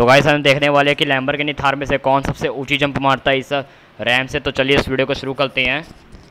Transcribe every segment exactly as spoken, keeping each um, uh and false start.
तो गाइस हम देखने वाले हैं कि लैम्बोर्गिनी थार में से कौन सबसे ऊंची जंप मारता है इस रैम से। तो चलिए इस वीडियो को शुरू करते हैं।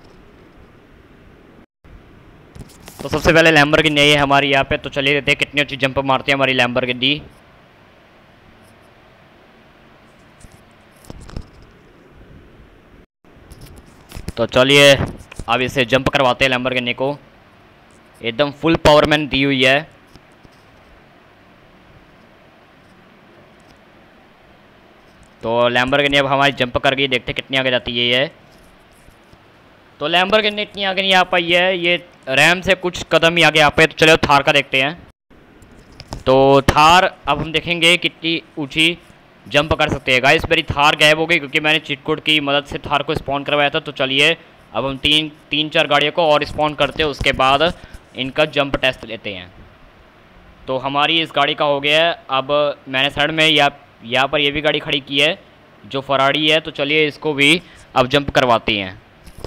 तो सबसे पहले लैम्बोर्गिनी है हमारी यहाँ पे। तो चलिए देखते हैं कितनी ऊंची जंप मारती है हमारी लैम्बोर्गिनी। तो चलिए अब इसे जंप करवाते हैं लैम्बोर्गिनी को। एकदम फुल पावर मैंने दी हुई है। तो लैम्बोर्गिनी अब हमारी जंप कर गई, देखते कितनी आगे जाती है ये। तो लैम्बोर्गिनी इतनी आगे नहीं आ पाई है, ये रैम से कुछ कदम ही आगे आ पाए। तो चलो थार का देखते हैं। तो थार अब हम देखेंगे कितनी ऊंची जंप कर सकते हैं। गाइस मेरी थार गायब हो गई क्योंकि मैंने चीट कोड की मदद से थार को स्पॉन करवाया था। तो चलिए अब हम तीन तीन चार गाड़ियों को और स्पॉन करते हैं, उसके बाद इनका जंप टेस्ट लेते हैं। तो हमारी इस गाड़ी का हो गया है। अब मैंने साइड में या यहाँ पर ये भी गाड़ी खड़ी की है जो फरारी है। तो चलिए इसको भी अब जंप करवाते हैं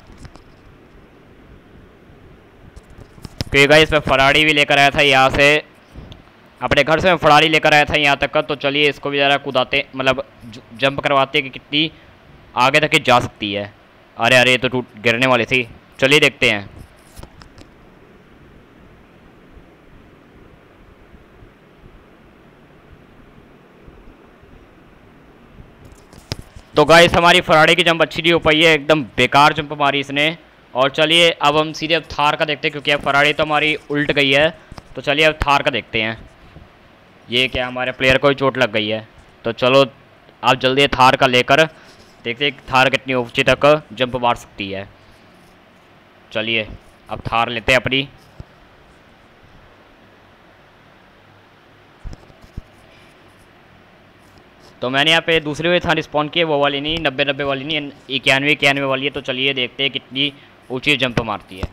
क्योंकि गाइस मैं फरारी भी लेकर आया था यहाँ से, अपने घर से मैं फरारी लेकर आया था यहाँ तक का। तो चलिए इसको भी ज़रा कूदाते, मतलब जंप करवाते हैं कि कितनी आगे तक जा सकती है। अरे अरे तो टूट गिरने वाली थी। चलिए देखते हैं। तो गाइस हमारी फरारी की जंप अच्छी नहीं हो पाई है, एकदम बेकार जंप मारी इसने। और चलिए अब हम सीधे अब थार का देखते हैं क्योंकि अब फरारी तो हमारी उल्ट गई है। तो चलिए अब थार का देखते हैं। ये क्या हमारे प्लेयर को ही चोट लग गई है। तो चलो आप जल्दी थार का लेकर देखते हैं थार कितनी ऊंची तक जंप मार सकती है। चलिए अब थार लेते हैं अपनी। तो मैंने यहाँ पे दूसरी वाली थार स्पॉन की है, वो वाली नहीं, नब्बे नब्बे वाली नहीं, इक्यानवे इक्यानवे वाली है। तो चलिए देखते हैं कितनी ऊंची जंप मारती है।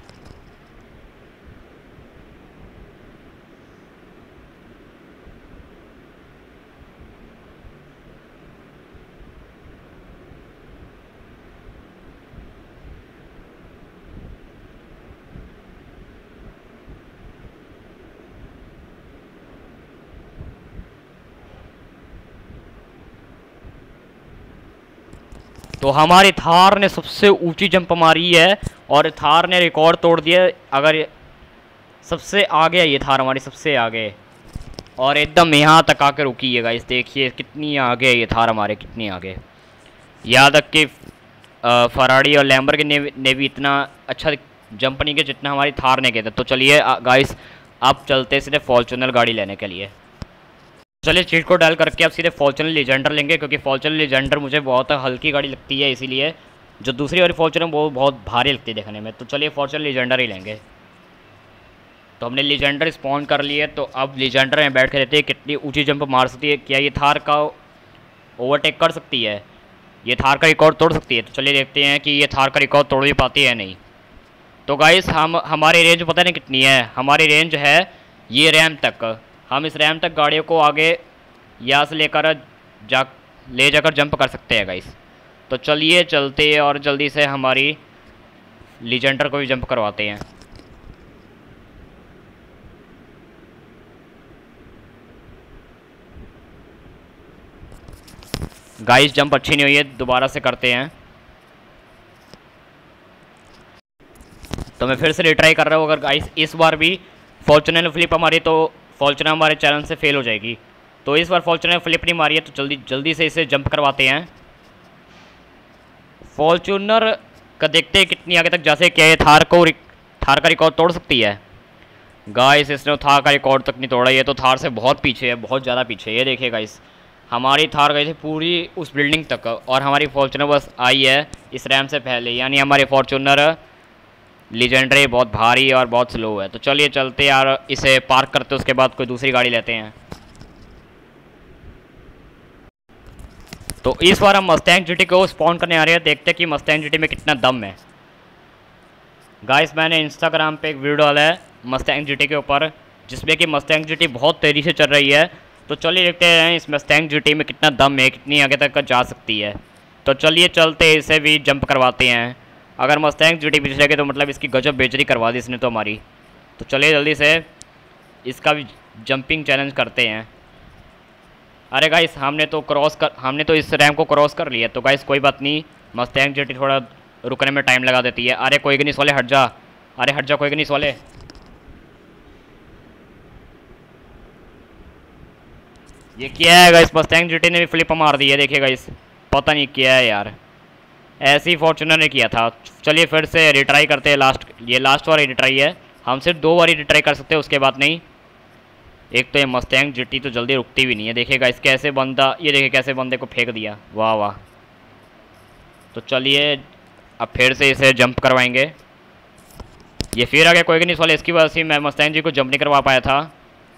तो हमारी थार ने सबसे ऊंची जंप मारी है और थार ने रिकॉर्ड तोड़ दिया। अगर सबसे आगे है ये थार हमारी, सबसे आगे, और एकदम यहाँ तक आकर रुकी है गाइस। देखिए कितनी आगे है ये थार हमारे, कितनी आगे। यहाँ तक कि फरारी और लैम्बोर्गिनी ने, ने भी इतना अच्छा जंप नहीं किया जितना हमारी थार ने किया था। तो चलिए गाइस अब चलते सीधे फॉर्च्यूनर गाड़ी लेने के लिए। चलिए चीट को डाल करके अब सीधे फॉर्च्यूनर लीजेंडर लेंगे क्योंकि फॉर्च्यूनर लीजेंडर मुझे बहुत हल्की गाड़ी लगती है, इसीलिए जो दूसरी वाली फॉर्च्यूनर वो बहुत भारी लगती है देखने में। तो चलिए फॉर्च्यूनर लीजेंडर ही लेंगे। तो हमने लीजेंडर स्पॉन कर लिए। तो अब लीजेंडर में बैठ के देते हैं कितनी ऊंची जंप मार सकती है। क्या ये थार का ओवरटेक कर सकती है, ये थार का रिकॉर्ड तोड़ सकती है। तो चलिए देखते हैं कि ये थार का रिकॉर्ड तोड़ भी पाती है नहीं। तो गाइस हम हमारी रेंज पता नहीं कितनी है, हमारी रेंज है ये रैम तक। हम इस रैम तक गाड़ियों को आगे यहाँ से लेकर जा ले जाकर जंप कर सकते हैं गाइस। तो चलिए चलते हैं और जल्दी से हमारी लीजेंडर को भी जंप करवाते हैं। गाइस जंप अच्छी नहीं हुई है, दोबारा से करते हैं। तो मैं फिर से रिट्राई कर रहा हूँ। अगर गाइस इस बार भी फॉर्च्यूनर फ्लिप हमारी, तो फॉर्च्यूनर हमारे चैनल से फेल हो जाएगी। तो इस बार फॉर्च्यूनर फ्लिप नहीं मारी है, तो जल्दी जल्दी से इसे जंप करवाते हैं। फॉर्च्यूनर का देखते हैं कितनी आगे तक जा सकती है। थार को थार का रिकॉर्ड तोड़ सकती है। गाइस इसने थार का रिकॉर्ड तक नहीं तोड़ा, ये तो थार से बहुत पीछे है, बहुत ज़्यादा पीछे। ये देखिए गाइस हमारी थार गई थी पूरी उस बिल्डिंग तक और हमारी फॉर्च्यूनर बस आई है इस रैम से पहले। यानी हमारी फॉर्च्यूनर लीजेंडरी बहुत भारी और बहुत स्लो है। तो चलिए चलते यार, इसे पार्क करते उसके बाद कोई दूसरी गाड़ी लेते हैं। तो इस बार हम मस्टैंग जीटी को स्पॉन करने आ रहे हैं, देखते हैं कि मस्टैंग जीटी में कितना दम है। गाइस मैंने इंस्टाग्राम पे एक वीडियो डाला है मस्टैंग जीटी के ऊपर, जिसमें कि मस्टैंग जीटी बहुत तेज़ी से चल रही है। तो चलिए देखते हैं इस मस्टैंग जीटी में कितना दम है, कितनी आगे तक जा सकती है। तो चलिए चलते इसे भी जंप करवाते हैं। अगर मस्टैंग जीटी पीछे लगे तो मतलब इसकी गजब बेइज्जती करवा दी इसने तो हमारी। तो चलिए जल्दी से इसका भी जंपिंग चैलेंज करते हैं। अरे गाइस हमने तो क्रॉस कर हमने तो इस रैम को क्रॉस कर लिया, तो गाइस कोई बात नहीं, मस्टैंग जीटी थोड़ा रुकने में टाइम लगा देती है। अरे कोई नहीं सोले, हट जा, अरे हट जा, कोई नहीं सोले। ये क्या है गाइस, मस्टैंग जीटी ने भी फ्लिप मार दी है, देखिए गाइस, पता नहीं क्या है यार, ऐसे ही फॉर्च्यूनर ने किया था। चलिए फिर से रिट्राई करते हैं, लास्ट ये लास्ट वाली रिट्राई है, हम सिर्फ दो बार रिट्राई कर सकते हैं, उसके बाद नहीं। एक तो ये मस्टैंग जीटी तो जल्दी रुकती भी नहीं है, देखिए गाइस कैसे बंदा, ये देखिए कैसे बंदे को फेंक दिया, वाह वाह। तो चलिए अब फिर से इसे जंप करवाएंगे। ये फिर आ गया, कोई नहीं सोले, इसकी वजह से मैं मस्टैंग जी को जंप नहीं करवा पाया था।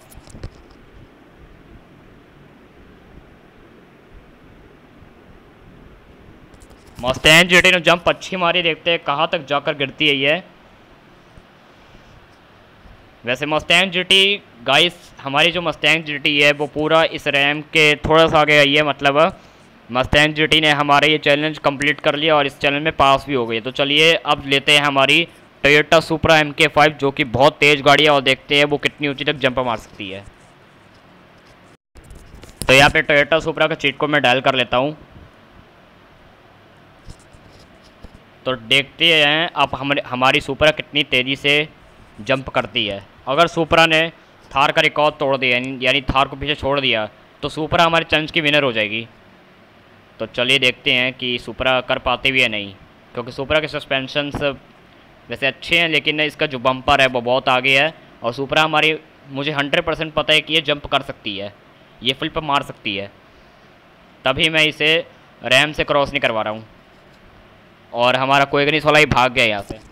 मस्टैंग जीटी ने जंप अच्छी मारी, देखते हैं कहाँ तक जाकर गिरती है ये। वैसे मस्टैंग जीटी गाइस, हमारी जो मस्टैंग जीटी है वो पूरा इस रैम के थोड़ा सा आगे आई है, मतलब मस्टैंग जीटी ने हमारा ये चैलेंज कंप्लीट कर लिया और इस चैलेंज में पास भी हो गई। तो चलिए अब लेते हैं हमारी Toyota Supra M K five, जो कि बहुत तेज़ गाड़ी है, और देखते हैं वो कितनी ऊंची तक जंप मार सकती है। तो यहाँ पे टोयोटा सुपरा का चीट कोड मैं डायल कर लेता हूँ। तो देखते हैं अब हम हमारी सुपरा कितनी तेज़ी से जंप करती है। अगर सुपरा ने थार का रिकॉर्ड तोड़ दिया, यानी थार को पीछे छोड़ दिया, तो सुपरा हमारे चैलेंज की विनर हो जाएगी। तो चलिए देखते हैं कि सुपरा कर पाते भी है नहीं, क्योंकि सुपरा के सस्पेंशंस वैसे अच्छे हैं, लेकिन इसका जो बम्पर है वो बहुत आगे है, और सुपरा हमारी, मुझे हंड्रेड परसेंट पता है कि ये जंप कर सकती है, ये फ्लिप मार सकती है, तभी मैं इसे रैम से क्रॉस नहीं करवा रहा हूँ। और हमारा कोई नहीं सोला ही भाग गया यहाँ से।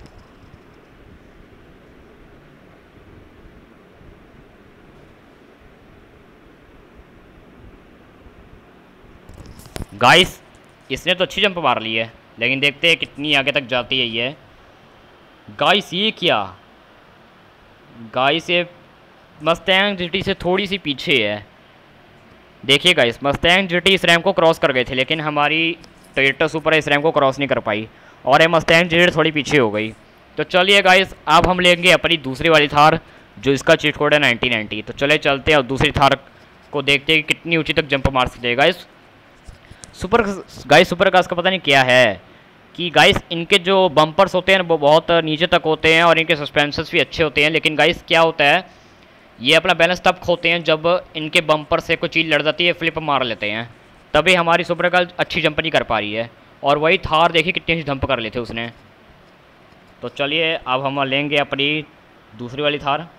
गाइस इसने तो अच्छी जंप मार ली है, लेकिन देखते हैं कितनी आगे तक जाती है ये। गाइस ये क्या, गाइस ये मस्टैंग जीटी से थोड़ी सी पीछे है। देखिए गाइस, मस्टैंग जीटी इस रैम को क्रॉस कर गए थे, लेकिन हमारी टोयोटा सुपर इस रैम को क्रॉस नहीं कर पाई, और ये मस्टैंग जीटी थोड़ी पीछे हो गई। तो चलिए गाइस अब हम लेंगे अपनी दूसरी वाली थार, जो इसका चीट कोड है नाइनटी नाइनटी। तो चले चलते हैं और दूसरी थार को देखते हैं कि कितनी ऊँची तक जंप मार सकते हैं। Guys super guys super cars का पता नहीं क्या है कि गाइस इनके जो बम्पर्स होते हैं वो बहुत नीचे तक होते हैं, और इनके सस्पेंसर्स भी अच्छे होते हैं, लेकिन गाइस क्या होता है, ये अपना बैलेंस तब खोते हैं जब इनके बम्पर से कोई चीज़ लड़ जाती है, फ्लिप मार लेते हैं, तभी हमारी सुपर कार अच्छी जंप नहीं कर पा रही है। और वही थार देखिए कितनी अच्छी जंप कर लेते उसने। तो चलिए अब हम लेंगे अपनी दूसरी वाली थार।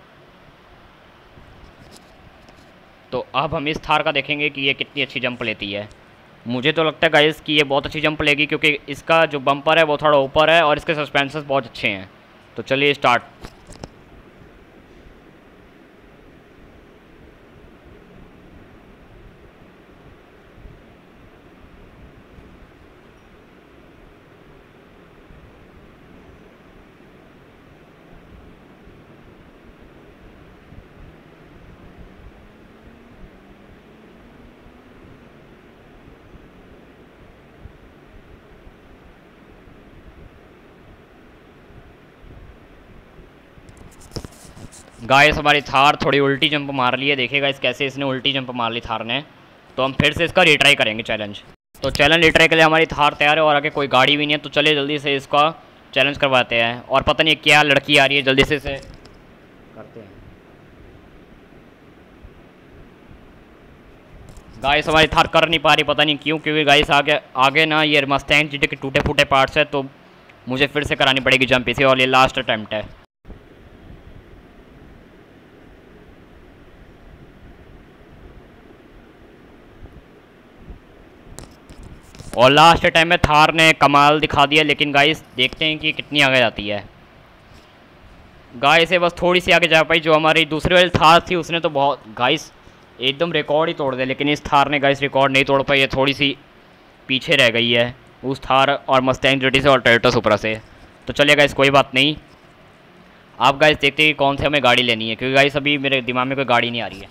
तो अब हम इस थार का देखेंगे कि ये कितनी अच्छी जंप लेती है। मुझे तो लगता है गाइस कि ये बहुत अच्छी जंप लेगी, क्योंकि इसका जो बम्पर है वो थोड़ा ऊपर है और इसके सस्पेंसर्स बहुत अच्छे हैं। तो चलिए स्टार्ट। गाइस हमारी थार थोड़ी उल्टी जंप मार ली है, देखिए गाइस कैसे इसने उल्टी जंप मार ली थार ने। तो हम फिर से इसका रिट्राई करेंगे चैलेंज। तो चैलेंज रिट्राई के लिए हमारी थार तैयार है, और आगे कोई गाड़ी भी नहीं है। तो चलिए जल्दी से इसका चैलेंज करवाते हैं, और पता नहीं क्या लड़की आ रही है, जल्दी से इसे करते हैं। गाइस हमारी थार कर नहीं पा रही, पता नहीं क्यों, क्योंकि गाइस आगे आगे ना ये मस्टैंग जीटी के टूटे फूटे पार्ट्स है, तो मुझे फिर से करानी पड़ेगी जंप इसे, और ये लास्ट अटैम्प्ट है। और लास्ट टाइम में थार ने कमाल दिखा दिया, लेकिन गाइस देखते हैं कि कितनी आगे जाती है। गाइस से बस थोड़ी सी आगे जा पाई, जो हमारी दूसरी वाली थार थी उसने तो बहुत गाइस एकदम रिकॉर्ड ही तोड़ दिया, लेकिन इस थार ने गाइस रिकॉर्ड नहीं तोड़ पाई है, थोड़ी सी पीछे रह गई है उस थार और मस्टैंग जीटी से और टोयोटा सुपरा से। तो चलिए गाइस कोई बात नहीं, आप गाइस देखते हैं कि कौन सी हमें गाड़ी लेनी है, क्योंकि गाइस अभी मेरे दिमाग में कोई गाड़ी नहीं आ रही है।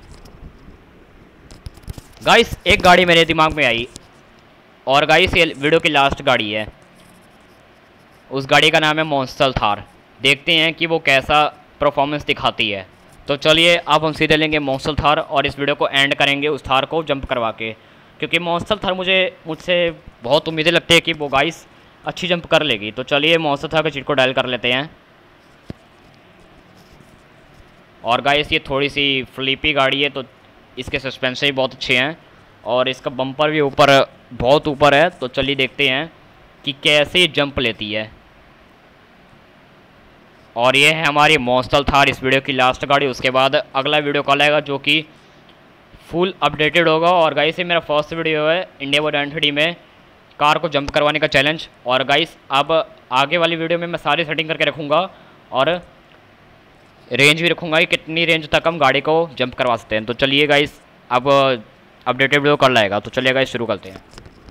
गाइस एक गाड़ी मेरे दिमाग में आई, और गाइस ये वीडियो की लास्ट गाड़ी है, उस गाड़ी का नाम है मॉन्स्टर थार। देखते हैं कि वो कैसा परफॉर्मेंस दिखाती है। तो चलिए अब हम सीधे लेंगे मॉन्स्टर थार और इस वीडियो को एंड करेंगे उस थार को जंप करवा के, क्योंकि मॉन्स्टर थार मुझे मुझसे बहुत उम्मीदें लगती है कि वो गाइस अच्छी जंप कर लेगी। तो चलिए मॉन्स्टर थार के चीट को डायल कर लेते हैं। और गाइस ये थोड़ी सी फ्लिपी गाड़ी है तो इसके सस्पेंशन भी बहुत अच्छे हैं और इसका बम्पर भी ऊपर बहुत ऊपर है। तो चलिए देखते हैं कि कैसे जंप लेती है। और ये है हमारी मॉन्स्टर थार इस वीडियो की लास्ट गाड़ी। उसके बाद अगला वीडियो कॉल आएगा जो कि फुल अपडेटेड होगा। और गाइस ये मेरा फर्स्ट वीडियो है इंडिया वन थ्री में कार को जंप करवाने का चैलेंज। और गाइस अब आगे वाली वीडियो में मैं सारी सेटिंग करके रखूँगा और रेंज भी रखूँगा कि कितनी रेंज तक हम गाड़ी को जंप करवा सकते हैं। तो चलिए गाइस अब अपडेटेड वीडियो कर लाएगा। तो चलिए गाइस शुरू करते हैं।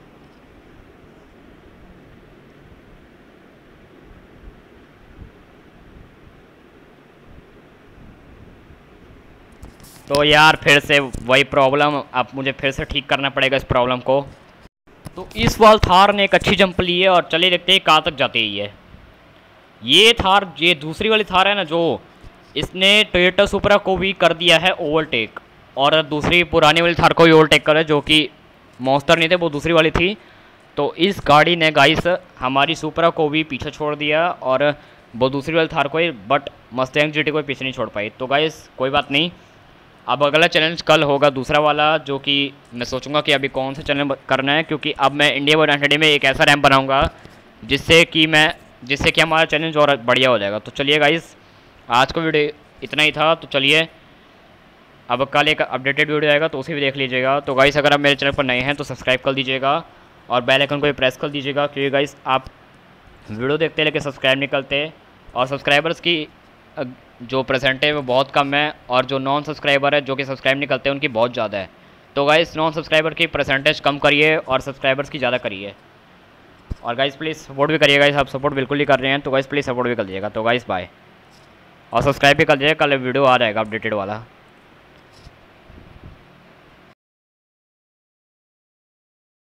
तो यार फिर से वही प्रॉब्लम, अब मुझे फिर से ठीक करना पड़ेगा इस प्रॉब्लम को। तो इस बार थार ने एक अच्छी जंप ली है और चलिए देखते हैं कहाँ तक जाती है ये ये थार। ये दूसरी वाली थार है ना, जो इसने टोयोटा सुपरा को भी कर दिया है ओवरटेक और दूसरी पुरानी वाली थार को भी ओवरटेक कर है, जो कि मॉन्स्टर नहीं थे, वो दूसरी वाली थी। तो इस गाड़ी ने गाइस हमारी सुपरा को भी पीछे छोड़ दिया और वो दूसरी वाली थार को ही, बट मस्टैंग जीटी को पीछे नहीं छोड़ पाई। तो गाइस कोई बात नहीं, अब अगला चैलेंज कल होगा दूसरा वाला, जो कि मैं सोचूंगा कि अभी कौन सा चैलेंज करना है, क्योंकि अब मैं इंडिया वन थर्टी में एक ऐसा रैंप बनाऊंगा जिससे कि मैं जिससे कि हमारा चैलेंज और बढ़िया हो जाएगा। तो चलिए गाइस आज का वीडियो इतना ही था। तो चलिए अब कल एक अपडेटेड वीडियो आएगा तो उसे भी देख लीजिएगा। तो गाइस अगर आप मेरे चैनल पर नए हैं तो सब्सक्राइब कर दीजिएगा और बेल आइकन को भी प्रेस कर दीजिएगा, क्योंकि गाइस आप वीडियो देखते लेकिन सब्सक्राइब नहीं करते और सब्सक्राइबर्स की जो परसेंट है वो बहुत कम है और जो नॉन सब्सक्राइबर है जो कि सब्सक्राइब नहीं करते उनकी बहुत ज़्यादा है। तो गाइस नॉन सब्सक्राइबर की परसेंटेज कम करिए और सब्सक्राइबर्स की ज़्यादा करिए। और गाइस प्लीज़ सपोर्ट भी करिए। गाइस आप सपोर्ट बिल्कुल ही कर रहे हैं तो गाइस प्लीज़ सपोर्ट भी कर दीजिएगा। तो गाइस बाय और सब्सक्राइब भी कर दीजिएगा, कल वीडियो आ जाएगा अपडेटेड वाला।